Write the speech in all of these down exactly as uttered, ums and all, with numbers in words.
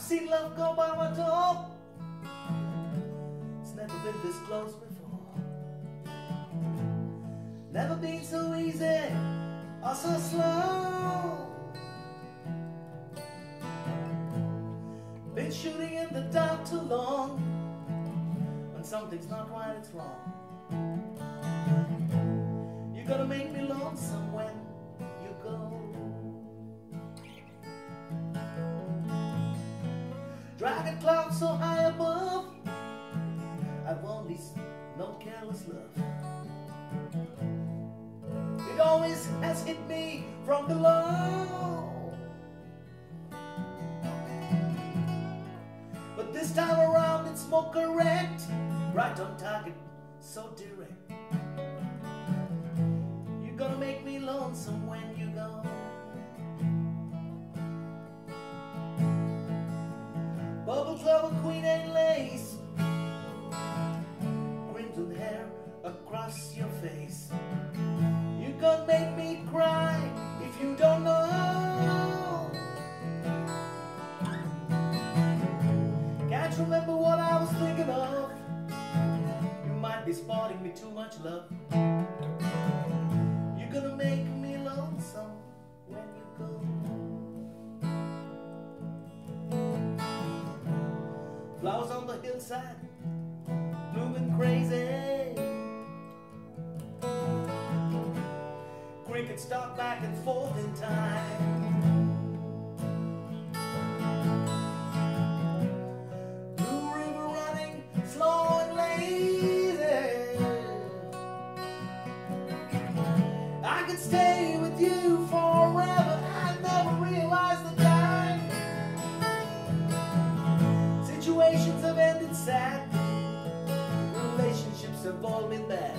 seen love go by my door. It's never been this close before. Never been so easy or so slow. Been shooting in the dark too long. When something's not right, it's wrong. You're gonna make me lonesome when you go. Dragging clouds so high above, I've only known careless love. It always has hit me from below. But this time around it's more correct, right on target, so direct. You're gonna make me lonesome when you go. Bubble trouble, queen ain't lace, crimson hair across your face. You're gonna make me cry if you don't know. Can't remember what I was thinking of. You might be sporting me too much love. You're gonna make me lonesome when you go. Flowers on the hillside, blooming crazy. Crickets talk back and forth in time. Blue river running slow and lazy. I could stay with you forever. I never realized the time. Situations have ended sad. Relationships have all been bad.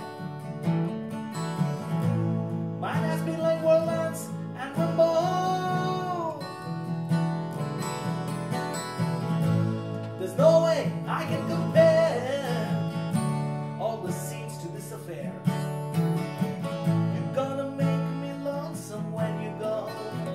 Mine has been like Worldlands and Rambo. There's no way I can compare all the scenes to this affair. You're gonna make me lonesome when you go.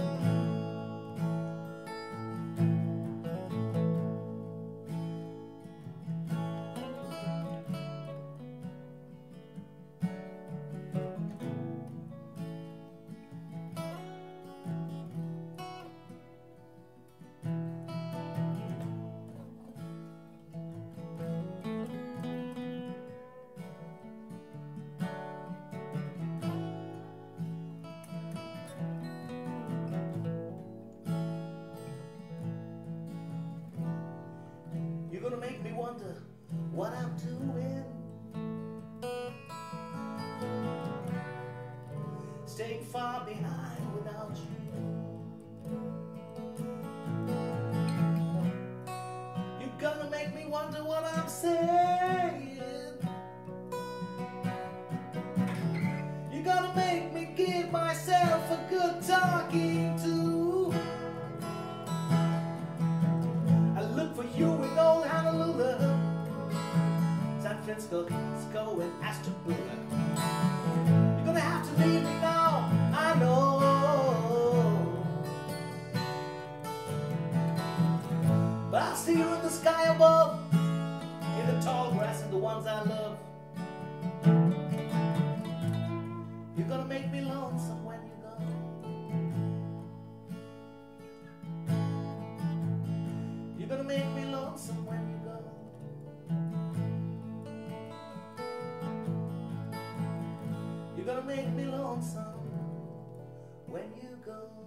You're gonna make me wonder what I'm doing. Staying far behind without you. You're gonna make me wonder what I'm saying. You're gonna make me give myself a good talking to. I look for you in old Honolulu, San Francisco, Cisco, and Ashtabula. You're gonna have to leave me now, I know. But I'll see you in the sky above, in the tall grass and the ones I love. You're gonna make me lonesome when you go. You're gonna make me lonesome when you go. You're gonna make me lonesome when you go.